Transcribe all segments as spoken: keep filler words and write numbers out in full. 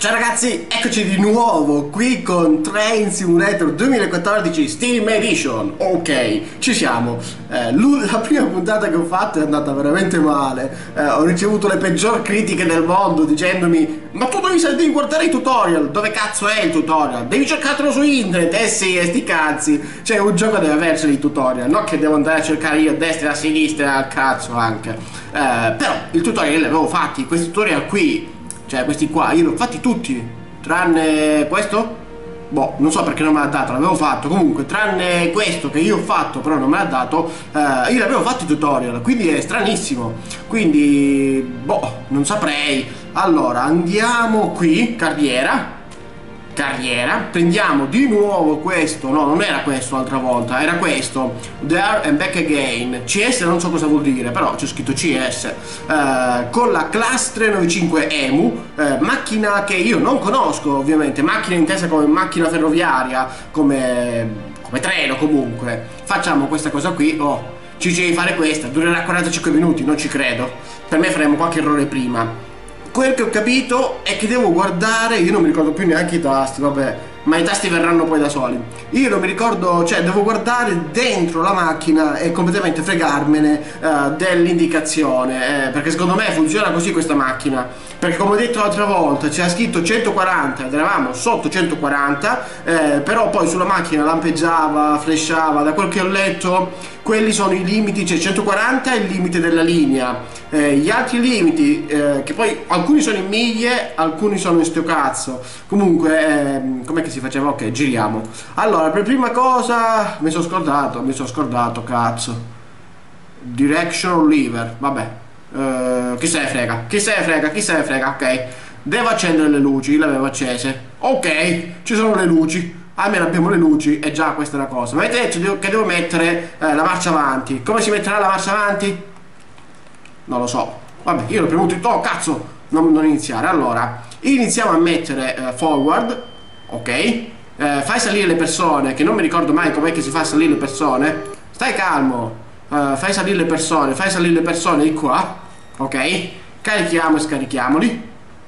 Ciao ragazzi, eccoci di nuovo qui con Train Simulator duemilaquattordici Steam Edition. Ok, ci siamo. eh, La prima puntata che ho fatto è andata veramente male. eh, Ho ricevuto le peggior critiche del mondo dicendomi: ma tu devi, devi guardare i tutorial. Dove cazzo è il tutorial? Devi cercarlo su internet. Eh sì, e sti cazzi. Cioè un gioco deve averci i tutorial, non che devo andare a cercare io a destra e a sinistra, al cazzo anche. eh, Però il tutorial li avevo fatti, questi tutorial qui, cioè questi qua, io li ho fatti tutti, tranne questo? Boh, non so perché non me l'ha dato, l'avevo fatto. Comunque, tranne questo che io ho fatto, però non me l'ha dato, eh, io l'avevo fatto i tutorial, quindi è stranissimo. Quindi, boh, non saprei. Allora, andiamo qui, carriera. Carriera, prendiamo di nuovo questo, no, non era questo l'altra volta, era questo, There and Back Again, C S non so cosa vuol dire, però c'è scritto C S, eh, con la Class trecentonovantacinque E M U, eh, macchina che io non conosco ovviamente, macchina intesa come macchina ferroviaria, come, come treno comunque. Facciamo questa cosa qui, oh, ci devi fare questa, durerà quarantacinque minuti, non ci credo, per me faremo qualche errore prima. Quel che ho capito è che devo guardare, io non mi ricordo più neanche i tasti, vabbè, ma i tasti verranno poi da soli. Io non mi ricordo, cioè devo guardare dentro la macchina e completamente fregarmene uh, dell'indicazione, eh, perché secondo me funziona così questa macchina. Perché come ho detto l'altra volta c'era scritto centoquaranta ed eravamo sotto centoquaranta, eh, però poi sulla macchina lampeggiava, flashava, da quel che ho letto quelli sono i limiti, cioè centoquaranta è il limite della linea, eh, gli altri limiti, eh, che poi alcuni sono in miglia, alcuni sono in sto cazzo. Comunque, eh, com'è che si faceva? Ok, giriamo. Allora, per prima cosa, mi sono scordato, mi sono scordato, cazzo. Direction lever, vabbè. Uh, chi se ne frega, chi se ne frega, chi se ne frega, ok. Devo accendere le luci, le avevo accese. Ok, ci sono le luci. Almeno abbiamo le luci e già questa è una cosa. Ma avete detto che devo mettere eh, la marcia avanti. Come si metterà la marcia avanti? Non lo so. Vabbè, io l'ho premuto. Oh cazzo, non, non iniziare. Allora, iniziamo a mettere eh, forward. Ok, eh, fai salire le persone, che non mi ricordo mai com'è che si fa salire le persone. Stai calmo. Uh, fai salire le persone, fai salire le persone di qua. Ok, carichiamo e scarichiamoli.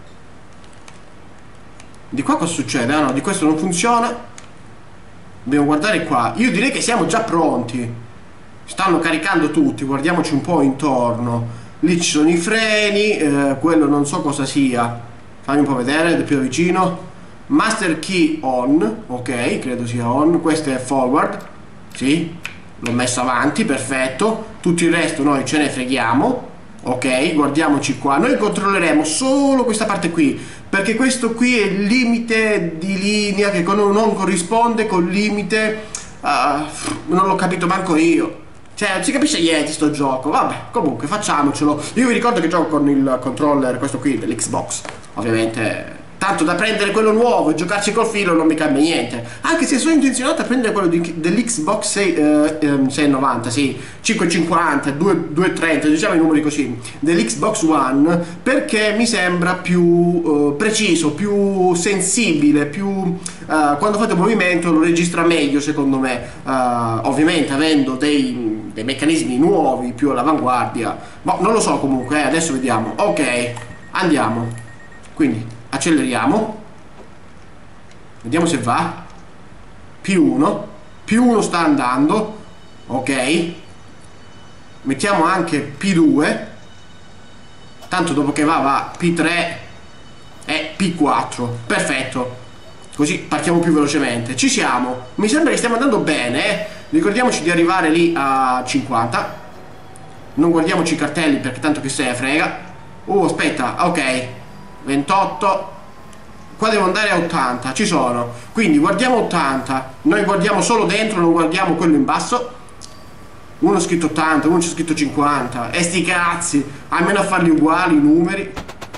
Di qua cosa succede? Ah no, di questo non funziona. Dobbiamo guardare qua. Io direi che siamo già pronti. Stanno caricando tutti, guardiamoci un po' intorno. Lì ci sono i freni, eh, quello non so cosa sia. Fammi un po' vedere da più da vicino. Master key on, ok, credo sia on. Questo è forward, sì, l'ho messo avanti, perfetto. Tutto il resto noi ce ne freghiamo. Ok, guardiamoci qua. Noi controlleremo solo questa parte qui, perché questo qui è il limite di linea che non corrisponde col limite, uh, non l'ho capito manco io. Cioè, non si capisce niente sto gioco. Vabbè, comunque facciamocelo. Io vi ricordo che gioco con il controller, questo qui, dell'Xbox. Ovviamente, tanto da prendere quello nuovo e giocarci col filo non mi cambia niente. Anche se sono intenzionato a prendere quello dell'Xbox seicentonovanta, sì, cinquecentocinquanta, duecentotrenta, diciamo i numeri così, dell'Xbox One, perché mi sembra più uh, preciso, più sensibile, più uh, quando fate un movimento lo registra meglio secondo me, uh, ovviamente avendo dei, dei meccanismi nuovi, più all'avanguardia. Boh, non lo so comunque, eh, adesso vediamo. Ok, andiamo. Quindi acceleriamo, vediamo se va. Più uno, più uno sta andando. Ok, mettiamo anche P due, tanto dopo che va va P tre e P quattro. Perfetto, così partiamo più velocemente. Ci siamo, mi sembra che stiamo andando bene, eh? Ricordiamoci di arrivare lì a cinquanta. Non guardiamoci i cartelli perché tanto che se ne frega. Oh aspetta, ok, ventotto. Qua devo andare a ottanta, ci sono. Quindi guardiamo ottanta. Noi guardiamo solo dentro, non guardiamo quello in basso. Uno scritto ottanta, uno c'è scritto cinquanta. E sti cazzi, almeno a farli uguali i numeri.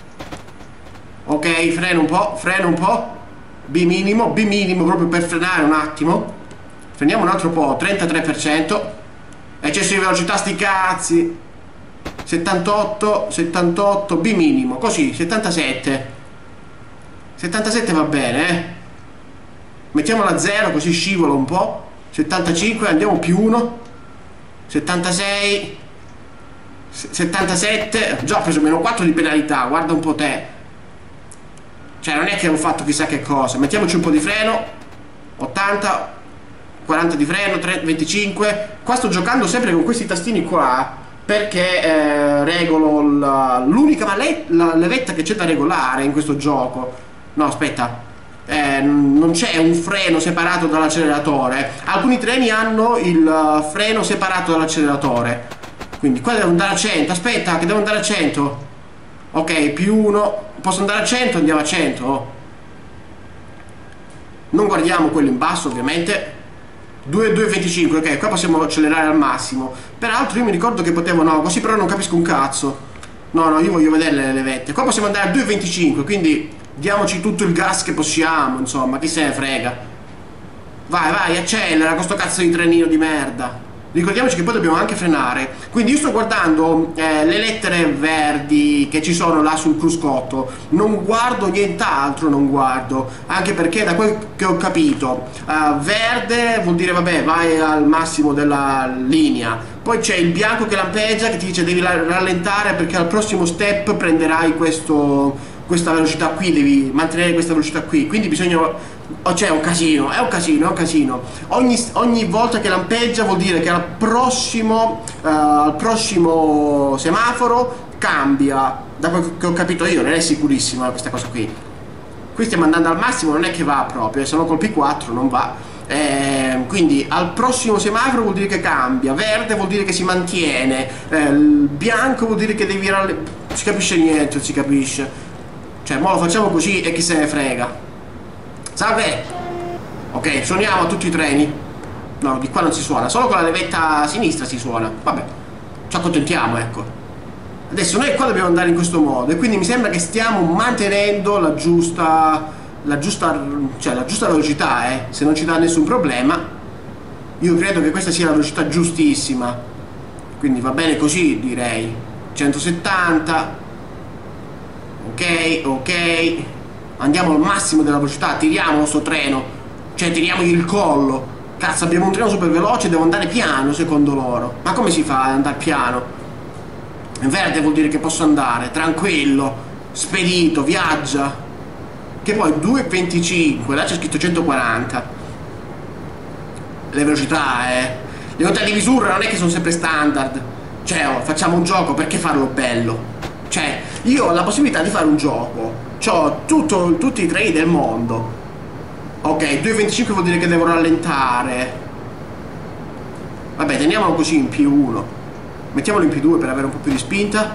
Ok, freno un po', freno un po'. B minimo, B minimo proprio per frenare un attimo. Freniamo un altro po', trentatré per cento. Eccesso di velocità, sti cazzi. settantotto, settantotto, B minimo, così, settantasette. settantasette va bene, eh. Mettiamola a zero così scivolo un po'. settantacinque, andiamo più uno. settantasei, settantasette, già ho preso meno quattro di penalità, guarda un po' te. Cioè non è che ho fatto chissà che cosa. Mettiamoci un po' di freno. ottanta, quaranta di freno, trenta, venticinque. Qua sto giocando sempre con questi tastini qua, perché eh, regolo l'unica levetta che c'è da regolare in questo gioco. No, aspetta, eh, non c'è un freno separato dall'acceleratore. Alcuni treni hanno il freno separato dall'acceleratore. Quindi qua devo andare a cento. Aspetta, che devo andare a cento. Ok, più uno. Posso andare a cento? Andiamo a cento. Non guardiamo quello in basso, ovviamente. due, due, venticinque, ok, qua possiamo accelerare al massimo. Peraltro io mi ricordo che potevo, no, così però non capisco un cazzo. No, no, io voglio vedere le levette. Qua possiamo andare a due, venticinque, quindi diamoci tutto il gas che possiamo, insomma, chi se ne frega. Vai, vai, accelera con sto cazzo di trenino di merda. Ricordiamoci che poi dobbiamo anche frenare. Quindi io sto guardando eh, le lettere verdi che ci sono là sul cruscotto. Non guardo nient'altro, non guardo. Anche perché da quel che ho capito uh, verde vuol dire vabbè, vai al massimo della linea. Poi c'è il bianco che lampeggia, che ti dice devi rallentare perché al prossimo step prenderai questo, questa velocità qui, devi mantenere questa velocità qui. Quindi bisogna... Oh, c'è un casino, è un casino, è un casino. Ogni, ogni volta che lampeggia vuol dire che al prossimo, uh, al prossimo semaforo cambia. Da quel che ho capito io, non è sicurissima questa cosa qui. Qui stiamo andando al massimo, non è che va proprio, se no col P quattro non va. Eh, quindi al prossimo semaforo vuol dire che cambia, verde vuol dire che si mantiene, eh, bianco vuol dire che devi rallentare. Non si capisce niente, non si capisce. Cioè, mo lo facciamo così e chi se ne frega. Salve! Ok, suoniamo a tutti i treni. No, di qua non si suona, solo con la levetta a sinistra si suona. Vabbè, ci accontentiamo, ecco. Adesso noi qua dobbiamo andare in questo modo e quindi mi sembra che stiamo mantenendo la giusta, la giusta, cioè la giusta velocità, eh. Se non ci dà nessun problema, io credo che questa sia la velocità giustissima. Quindi va bene così, direi. centosettanta. Ok, ok. Andiamo al massimo della velocità, tiriamo sto treno, cioè tiriamogli il collo. Cazzo, abbiamo un treno super veloce, devo andare piano secondo loro. Ma come si fa ad andare piano? In verde vuol dire che posso andare, tranquillo, spedito, viaggia. Che poi due e venticinque, là c'è scritto centoquaranta. Le velocità, eh. Le unità di misura non è che sono sempre standard. Cioè, oh, facciamo un gioco, perché farlo bello? Cioè, io ho la possibilità di fare un gioco. C'ho tutto, tutti i treni del mondo. Ok, due e venticinque vuol dire che devo rallentare. Vabbè, teniamolo così in più uno. Mettiamolo in più due per avere un po' più di spinta.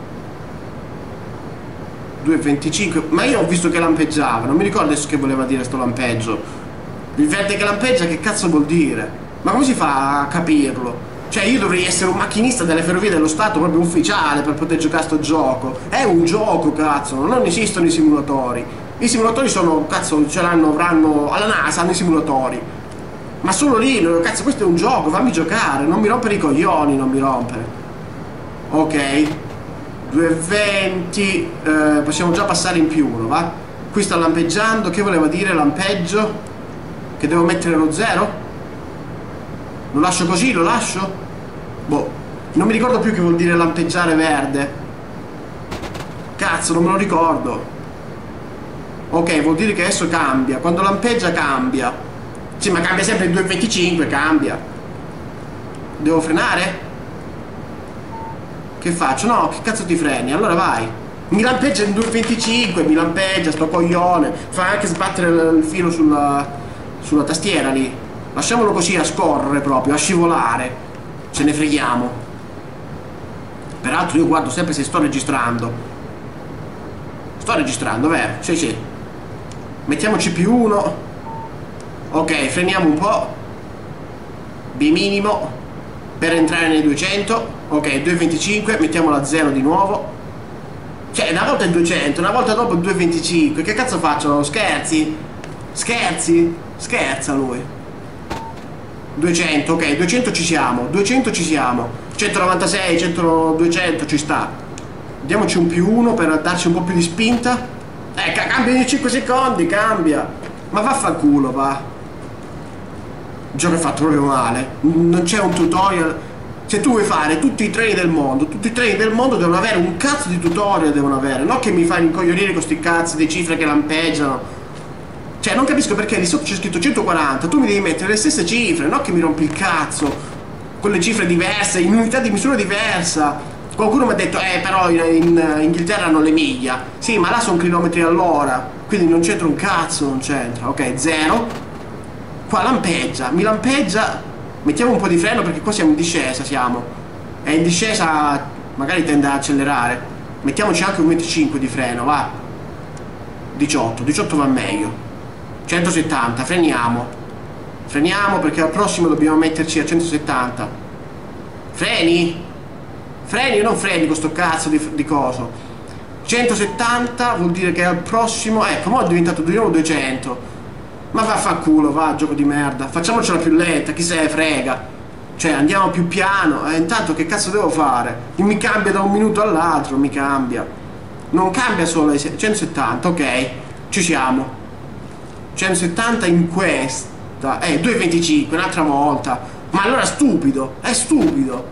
due e venticinque. Ma io ho visto che lampeggiava. Non mi ricordo adesso che voleva dire sto lampeggio. Il verde che lampeggia che cazzo vuol dire? Ma come si fa a capirlo? Cioè io dovrei essere un macchinista delle ferrovie dello Stato proprio ufficiale per poter giocare a sto gioco. È un gioco, cazzo, non esistono i simulatori. I simulatori sono, cazzo, ce l'hanno, avranno, alla NASA hanno i simulatori. Ma solo lì, cazzo, questo è un gioco, fammi giocare, non mi rompere i coglioni, non mi rompere. Ok, due e venti, eh, possiamo già passare in più uno, va? Qui sta lampeggiando, che voleva dire lampeggio? Che devo mettere lo zero? Lo lascio così, lo lascio? Boh, non mi ricordo più che vuol dire lampeggiare verde. Cazzo, non me lo ricordo. Ok, vuol dire che adesso cambia. Quando lampeggia cambia. Sì, ma cambia sempre il due e venticinque, cambia. Devo frenare? Che faccio? No, che cazzo ti freni? Allora vai. Mi lampeggia il due e venticinque, mi lampeggia, sto coglione. Fa anche sbattere il filo sulla, sulla tastiera lì. Lasciamolo così a scorrere proprio, a scivolare. Ce ne freghiamo. Peraltro io guardo sempre se sto registrando. Sto registrando, vero? Sì, sì. Mettiamoci più uno. Ok, freniamo un po'. B minimo. Per entrare nei duecento. Ok, due e venticinque. Mettiamolo a zero di nuovo. Cioè, una volta il duecento, una volta dopo il due e venticinque. Che cazzo faccio? Scherzi? Scherzi? Scherza lui. duecento, ok, duecento ci siamo, duecento ci siamo, centonovantasei, cento, duecento ci sta. Diamoci un più uno per darci un po' più di spinta. Eh, cambia ogni cinque secondi, cambia. Ma vaffanculo, va. Il gioco è fatto proprio male. Non c'è un tutorial. Se tu vuoi fare tutti i treni del mondo, tutti i treni del mondo devono avere un cazzo di tutorial, devono avere, non che mi fai incoglionire con sti cazzi di cifre che lampeggiano. Cioè, non capisco perché lì sotto c'è scritto centoquaranta, tu mi devi mettere le stesse cifre, non che mi rompi il cazzo, con le cifre diverse, in unità di misura diversa. Qualcuno mi ha detto, eh, però in, in Inghilterra hanno le miglia. Sì, ma là sono chilometri all'ora, quindi non c'entra un cazzo, non c'entra. Ok, zero. Qua lampeggia, mi lampeggia, mettiamo un po' di freno perché qua siamo in discesa, siamo. E in discesa magari tende ad accelerare. Mettiamoci anche un venticinque di freno, va. diciotto, diciotto va meglio. centosettanta, freniamo. Freniamo perché al prossimo dobbiamo metterci a centosettanta. Freni? Freni o non freni con sto cazzo di, di coso? centosettanta vuol dire che al prossimo... Ecco, ora è diventato di nuovo duecento. Ma vaffanculo, va, gioco di merda. Facciamocela più lenta, chi se ne frega. Cioè, andiamo più piano. E intanto che cazzo devo fare? Mi cambia da un minuto all'altro, mi cambia. Non cambia solo ai centosettanta, ok. Ci siamo. centosettanta in questa. Eh, due venticinque, un'altra volta. Ma allora è stupido, è stupido.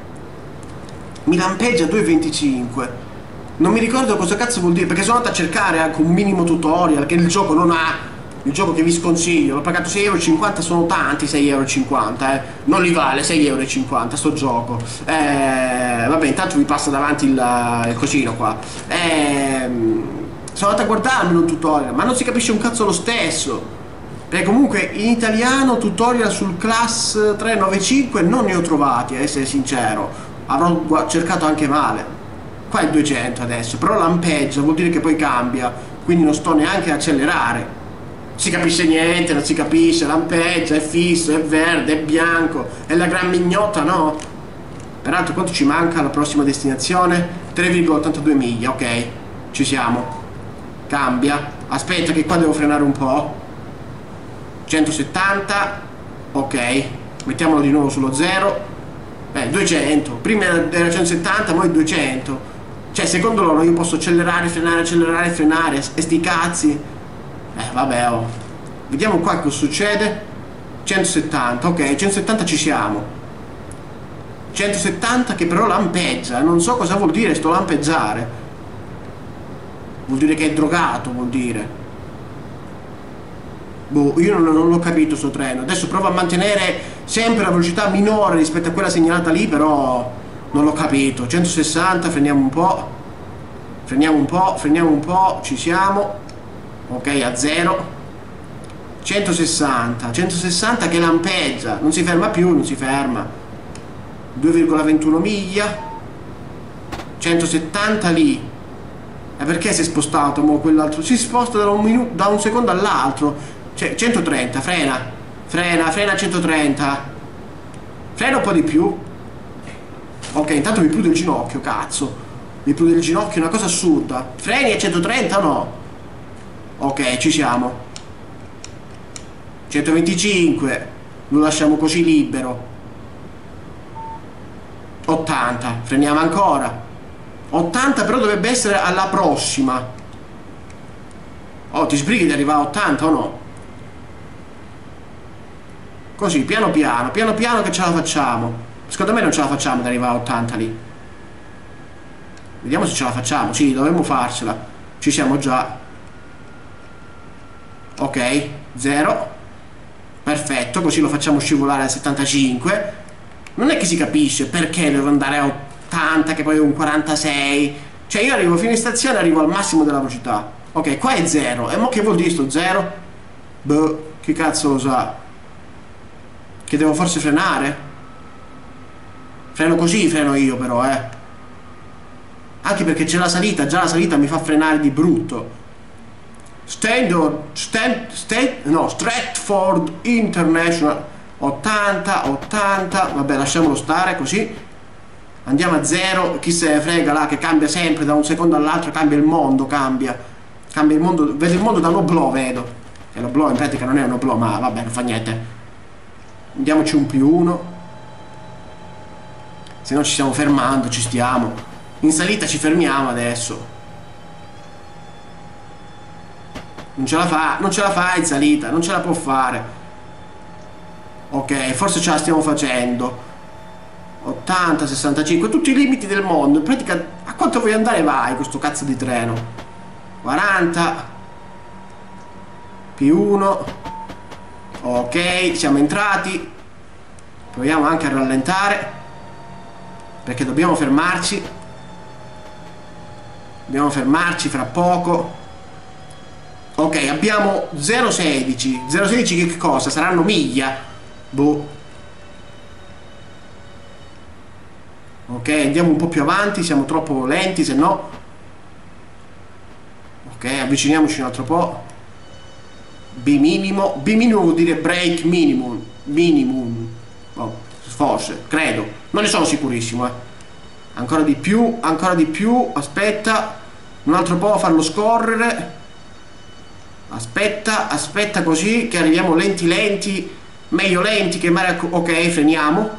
Mi lampeggia due venticinque. Non mi ricordo cosa cazzo vuol dire, perché sono andato a cercare anche un minimo tutorial che il gioco non ha. Il gioco che vi sconsiglio, l'ho pagato sei e cinquanta euro, sono tanti sei e cinquanta, eh. Non li vale sei e cinquanta sto gioco. Eh, vabbè, intanto vi passa davanti il, il cosino qua. Eh, sono andato a guardarmelo un tutorial, ma non si capisce un cazzo lo stesso. Perché comunque in italiano tutorial sul Class trecentonovantacinque non ne ho trovati, a essere sincero. Avrò cercato anche male. Qua è duecento adesso, però lampeggia, vuol dire che poi cambia, quindi non sto neanche a accelerare. Si capisce niente, non si capisce, lampeggia, è fisso, è verde, è bianco, è la gran mignotta, no? Peraltro quanto ci manca alla prossima destinazione? tre virgola ottantadue miglia, ok, ci siamo. Cambia, aspetta che qua devo frenare un po'. centosettanta, ok, mettiamolo di nuovo sullo zero. Eh, duecento, prima era centosettanta, poi duecento. Cioè, secondo loro io posso accelerare, frenare, accelerare, frenare, e sti cazzi. Eh vabbè, oh. Vediamo qua cosa succede. centosettanta, ok, centosettanta ci siamo. centosettanta che però lampeggia. Non so cosa vuol dire sto lampeggiare. Vuol dire che è drogato, vuol dire. Boh, io non, non l'ho capito sto treno. Adesso provo a mantenere sempre la velocità minore rispetto a quella segnalata lì, però non l'ho capito. centosessanta, freniamo un po'. Freniamo un po', freniamo un po', ci siamo. Ok, a zero. centosessanta, centosessanta che lampeggia, non si ferma più, non si ferma. due virgola ventuno miglia. centosettanta lì. E perché si è spostato mo quell'altro? Si sposta da un, minuto, da un secondo all'altro. Cioè, centotrenta, frena. Frena, frena a centotrenta. Frena un po' di più. Ok, intanto mi prude il ginocchio, cazzo. Mi prude il ginocchio, è una cosa assurda. Freni a centotrenta o no? Ok, ci siamo. centoventicinque. Lo lasciamo così libero. ottanta. Freniamo ancora. ottanta però dovrebbe essere alla prossima. Oh, ti sbrighi di arrivare a ottanta o no? Così, piano piano, piano piano che ce la facciamo. Secondo me non ce la facciamo ad arrivare a ottanta lì. Vediamo se ce la facciamo. Sì, dovremmo farcela. Ci siamo già. Ok, zero. Perfetto, così lo facciamo scivolare a settantacinque. Non è che si capisce perché devo andare a ottanta, che poi è un quarantasei. Cioè io arrivo fino in stazione, arrivo al massimo della velocità. Ok, qua è zero. E mo che vuol dire sto zero? Boh, chi cazzo lo sa? Che devo forse frenare? Freno così, freno io però, eh. Anche perché c'è la salita, già la salita mi fa frenare di brutto. Stand, stand, stand, no, Stratford International. ottanta, ottanta, vabbè, lasciamolo stare così. Andiamo a zero, chi se ne frega là, che cambia sempre da un secondo all'altro, cambia il mondo, cambia. Cambia il mondo, vedo il mondo da un oblò, vedo. E l'oblò in pratica non è un oblò, ma vabbè, non fa niente. Andiamoci un più uno. Se no ci stiamo fermando, ci stiamo. In salita ci fermiamo adesso. Non ce la fa, non ce la fa in salita, non ce la può fare. Ok, forse ce la stiamo facendo. ottanta, sessantacinque, tutti i limiti del mondo. In pratica, a quanto vuoi andare vai questo cazzo di treno? quaranta più uno. Ok, siamo entrati. Proviamo anche a rallentare, perché dobbiamo fermarci. Dobbiamo fermarci fra poco. Ok, abbiamo zero virgola sedici. zero virgola sedici che cosa? Saranno miglia? Boh. Ok, andiamo un po' più avanti, siamo troppo lenti, se no. Ok, avviciniamoci un altro po'. B minimo. B minimo vuol dire break minimum. Minimum. Oh, forse, credo. Non ne sono sicurissimo, eh. Ancora di più, ancora di più. Aspetta. Un altro po' a farlo scorrere. Aspetta, aspetta così che arriviamo lenti lenti. Meglio lenti che male. Ok, freniamo.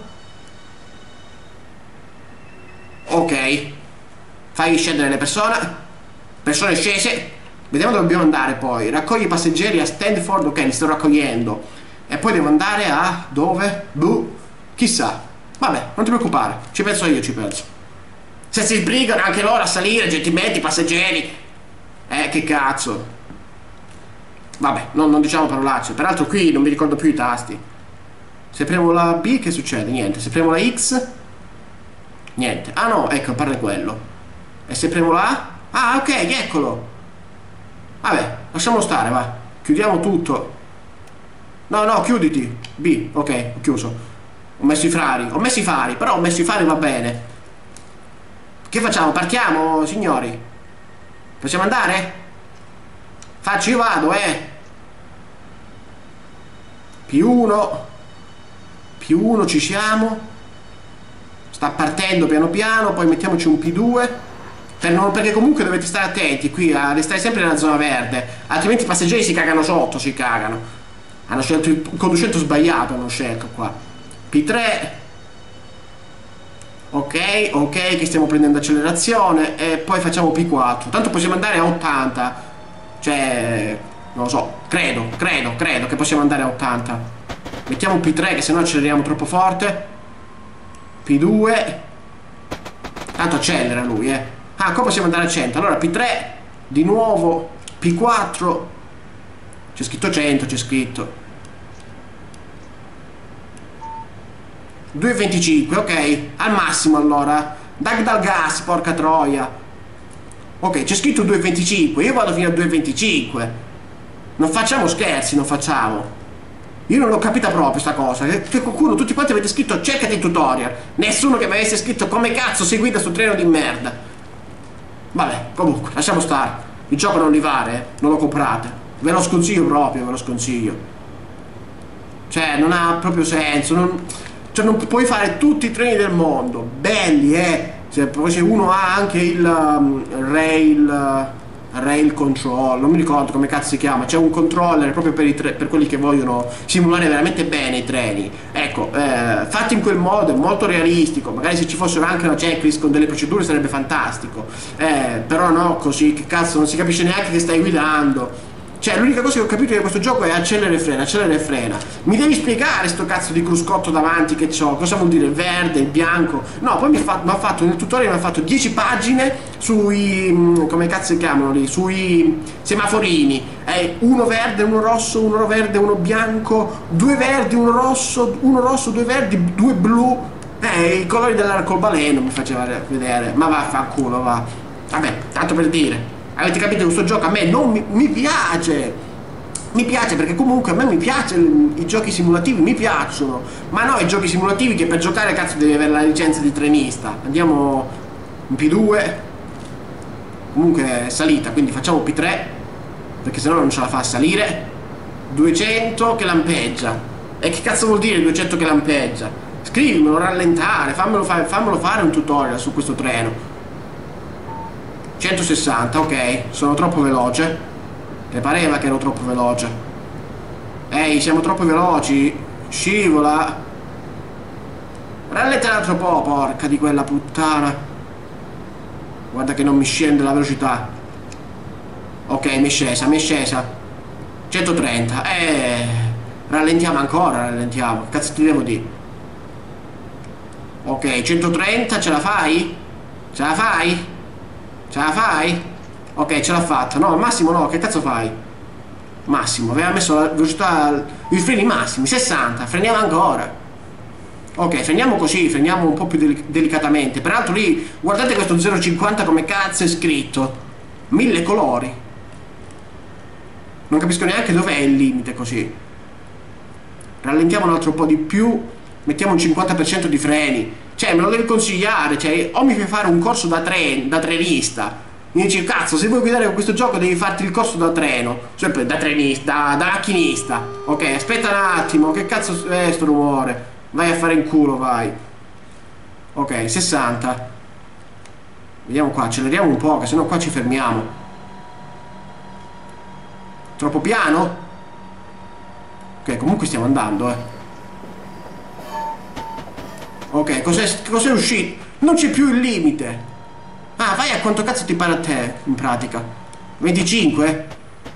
Ok, fai scendere le persone. Persone scese. Vediamo dove dobbiamo andare poi. Raccogli i passeggeri a Stanford. Ok, li sto raccogliendo. E poi devo andare a dove? Boh, chissà. Vabbè, non ti preoccupare, ci penso io, ci penso. Se si sbrigano anche loro a salire, gentilmente, i passeggeri. Eh, che cazzo. Vabbè, non, non diciamo parolacce. Peraltro qui non mi ricordo più i tasti. Se premo la B che succede? Niente. Se premo la X niente. Ah no, ecco, parla quello. E se premo la A? Ah, ok, eccolo. Vabbè, lasciamo stare, va. Chiudiamo tutto. No, no, chiuditi. B, ok, ho chiuso. Ho messo i fari. Ho messo i fari, però ho messo i fari, va bene. Che facciamo? Partiamo, signori? Possiamo andare? Faccio, io vado, eh. Più uno. Più uno, ci siamo. Sta partendo piano piano, poi mettiamoci un P due. Per non, perché comunque dovete stare attenti qui a restare sempre nella zona verde, altrimenti i passeggeri si cagano sotto, si cagano. Hanno scelto il conducente sbagliato, hanno scelto qua. P tre. Ok, ok, che stiamo prendendo accelerazione. E poi facciamo P quattro. Tanto possiamo andare a ottanta. Cioè, non lo so, credo, credo, credo che possiamo andare a ottanta. Mettiamo P tre che se no acceleriamo troppo forte. P due. Tanto accelera lui, eh. Ah, qua possiamo andare a cento. Allora P tre. Di nuovo P quattro. C'è scritto cento, c'è scritto due virgola venticinque, ok. Al massimo allora. Dag dal gas, porca troia. Ok, c'è scritto due virgola venticinque. Io vado fino a due virgola venticinque. Non facciamo scherzi, non facciamo. Io non l'ho capita proprio sta cosa. Che, che qualcuno, tutti quanti avete scritto cercati il tutorial. Nessuno che mi avesse scritto come cazzo si guida sto treno di merda. Vabbè, comunque, lasciamo stare. Il gioco non li vale, eh. Non lo comprate. Ve lo sconsiglio proprio, ve lo sconsiglio. Cioè, non ha proprio senso. Non, cioè, non puoi fare tutti i treni del mondo. Belli, eh. Se, poi se uno ha anche il um, rail... Uh, rail control, non mi ricordo come cazzo si chiama, c'è un controller proprio per, i tre, per quelli che vogliono simulare veramente bene i treni. Ecco, eh, fatti in quel modo, è molto realistico. Magari se ci fossero anche una checklist con delle procedure sarebbe fantastico, eh, però no, così che cazzo non si capisce neanche che stai guidando. Cioè, l'unica cosa che ho capito di questo gioco è accelera e frena, accelera e frena. Mi devi spiegare sto cazzo di cruscotto davanti che c'ho, cosa vuol dire il verde, il bianco. No, poi mi ha fatto, fatto nel tutorial mi ha fatto dieci pagine sui, come cazzo si chiamano lì, sui semaforini. Eh, uno verde, uno rosso, uno verde, uno bianco, due verdi, uno rosso, uno rosso, due verdi, due blu. Eh, i colori dell'arcobaleno mi faceva vedere. Ma vaffanculo, va. Vabbè, tanto per dire. Avete capito che questo gioco a me non mi, mi piace. Mi piace perché comunque a me mi piace, i giochi simulativi mi piacciono. Ma no, i giochi simulativi che per giocare cazzo devi avere la licenza di trenista. Andiamo in P due. Comunque è salita, quindi facciamo P tre, perché sennò non ce la fa a salire. duecento che lampeggia. E che cazzo vuol dire duecento che lampeggia? Scrivimelo, rallentare, fammelo fare, fammelo fare un tutorial su questo treno. centosessanta, ok, sono troppo veloce. Mi pareva che ero troppo veloce. Ehi, siamo troppo veloci. Scivola. Rallenta un altro po', porca di quella puttana. Guarda che non mi scende la velocità. Ok, mi è scesa, mi è scesa. centotrenta. Eh, rallentiamo ancora, rallentiamo. Che cazzo ti devo dire? Ok, centotrenta, ce la fai? Ce la fai? Ce la fai? Ok, ce l'ha fatta. No, al massimo no, che cazzo fai? Massimo, aveva messo la velocità, i freni massimi, sessanta, freniamo ancora. Ok, freniamo così, freniamo un po' più delic delicatamente. Peraltro lì, guardate questo zero virgola cinquanta come cazzo è scritto. Mille colori. Non capisco neanche dov'è il limite così. Rallentiamo un altro po' di più. Mettiamo un cinquanta per cento di freni. Cioè, me lo devi consigliare. Cioè, o mi fai fare un corso da tren, da trenista. Mi dici, cazzo, se vuoi guidare con questo gioco devi farti il corso da treno. Cioè, da trenista, da, da macchinista. Ok, aspetta un attimo. Che cazzo è sto rumore? Vai a fare in culo, vai. Ok, sessanta. Vediamo qua, acceleriamo un po', che sennò qua ci fermiamo. Troppo piano? Ok, comunque stiamo andando, eh. Ok, cos'è cos'è uscito? Non c'è più il limite. Ah, vai a quanto cazzo ti pare a te, in pratica. venticinque?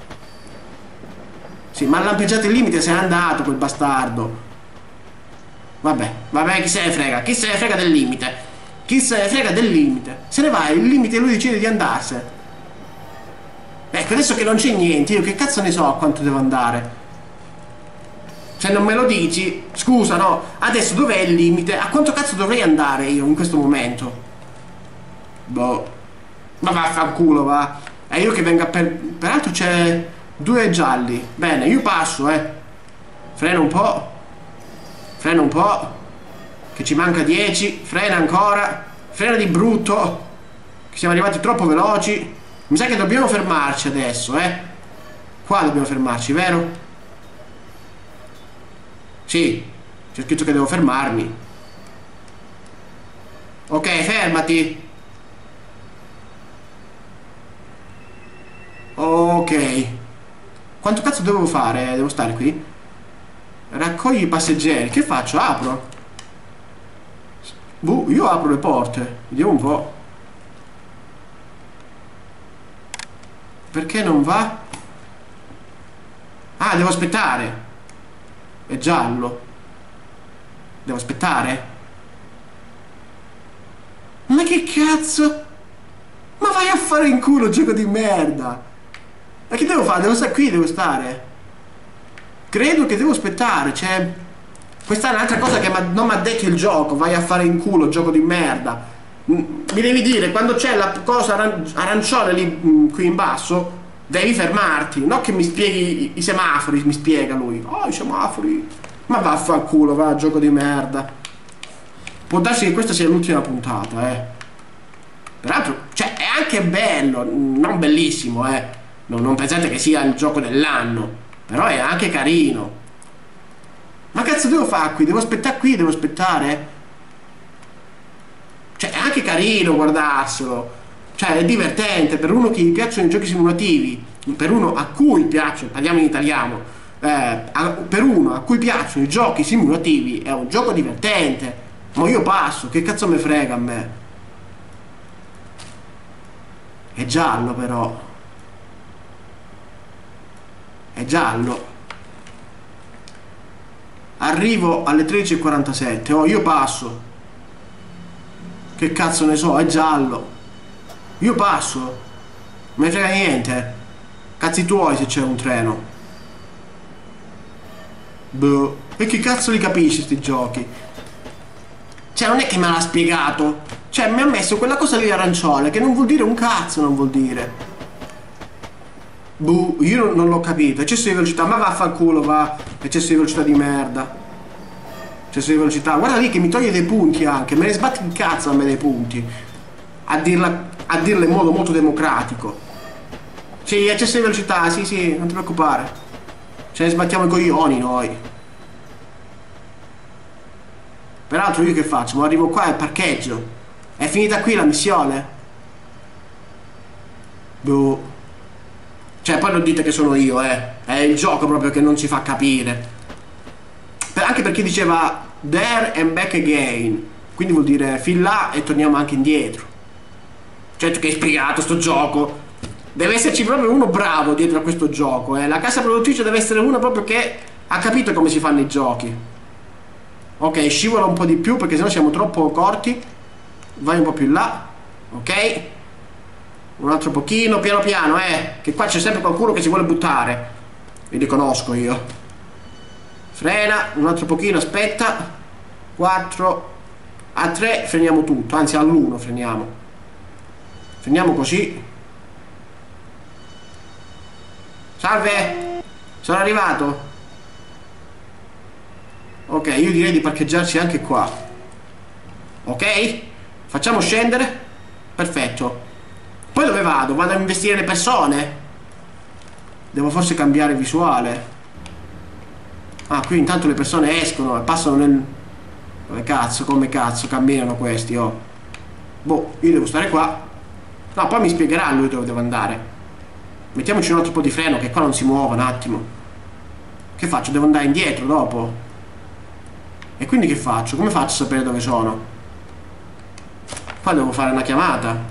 Sì, ma ha lampeggiato il limite, se n'è andato quel bastardo. Vabbè, vabbè, chi se ne frega? Chi se ne frega del limite? Chi se ne frega del limite? Se ne va, il limite lui decide di andarsene. Ecco, adesso che non c'è niente, io che cazzo ne so a quanto devo andare? Se non me lo dici, scusa, no? Adesso dov'è il limite? A quanto cazzo dovrei andare io in questo momento? Boh. Ma vaffanculo, va. E io che venga per... Peraltro c'è due gialli. Bene, io passo, eh. Freno un po'. Frena un po', che ci manca dieci, frena ancora, frena di brutto, che siamo arrivati troppo veloci. Mi sa che dobbiamo fermarci adesso, eh. Qua dobbiamo fermarci, vero? Sì, c'è scritto che devo fermarmi. Ok, fermati. Ok. Quanto cazzo devo fare? Devo stare qui? Raccogli i passeggeri. Che faccio? Apro? Boh, io apro le porte. Vediamo un po'. Perché non va? Ah, devo aspettare. È giallo. Devo aspettare? Ma che cazzo? Ma vai a fare in culo, gioco di merda. Ma che devo fare? Devo stare qui, devo stare. Credo che devo aspettare, cioè... Questa è un'altra cosa che non mi ha detto il gioco. Vai a fare in culo, gioco di merda. Mi devi dire, quando c'è la cosa aran arancione lì, qui in basso, devi fermarti. Non che mi spieghi i, i semafori, mi spiega lui. Oh, i semafori. Ma vaffanculo, va, gioco di merda. Può darsi che questa sia l'ultima puntata, eh. Peraltro, cioè, è anche bello, non bellissimo, eh. Non, non pensate che sia il gioco dell'anno. Però è anche carino. Ma cazzo devo fare qui? Devo aspettare qui? Devo aspettare? Cioè è anche carino guardarselo. Cioè è divertente. Per uno che gli piacciono i giochi simulativi, per uno a cui piacciono, parliamo in italiano, eh, a, per uno a cui piacciono i giochi simulativi, è un gioco divertente. Ma io passo, che cazzo me frega a me? È giallo però. È giallo. Arrivo alle tredici e quarantasette. Oh, io passo. Che cazzo ne so, è giallo. Io passo. Non me frega niente. Cazzi tuoi se c'è un treno. Boh. E che cazzo li capisci sti giochi? Cioè non è che me l'ha spiegato. Cioè mi ha messo quella cosa lì arancione, che non vuol dire un cazzo, non vuol dire. Boh, io non l'ho capito. Eccesso di velocità, ma vaffanculo, va. Eccesso di velocità di merda. Eccesso di velocità. Guarda lì che mi toglie dei punti anche. Me ne sbatti il cazzo a me dei punti. A dirla, a dirla in modo molto democratico. Sì, eccesso di velocità, sì, sì, non ti preoccupare. Ce ne sbattiamo i coglioni noi. Peraltro io che faccio? Ma arrivo qua e parcheggio. È finita qui la missione? Boh. Cioè poi non dite che sono io, eh. È il gioco proprio che non ci fa capire. Anche perché diceva there and back again. Quindi vuol dire fin là e torniamo anche indietro. Certo che è spiegato sto gioco. Deve esserci proprio uno bravo dietro a questo gioco, eh. La casa produttrice deve essere uno proprio che ha capito come si fanno i giochi. Ok, scivola un po' di più perché sennò siamo troppo corti. Vai un po' più in là. Ok. Un altro pochino, piano piano, eh. Che qua c'è sempre qualcuno che si vuole buttare. Vi riconosco io. Frena, un altro pochino, aspetta. quattro. A tre freniamo tutto, anzi all'uno freniamo. Freniamo così. Salve! Sono arrivato. Ok, io direi di parcheggiarci anche qua. Ok? Facciamo scendere. Perfetto. Poi dove vado? Vado a investire le persone? Devo forse cambiare visuale. Ah, qui intanto le persone escono e passano nel... Dove cazzo, come cazzo camminano questi, oh. Boh, io devo stare qua. No, poi mi spiegherà lui dove devo andare. Mettiamoci un altro po' di freno che qua non si muova un attimo. Che faccio? Devo andare indietro dopo. E quindi che faccio? Come faccio a sapere dove sono? Qua devo fare una chiamata.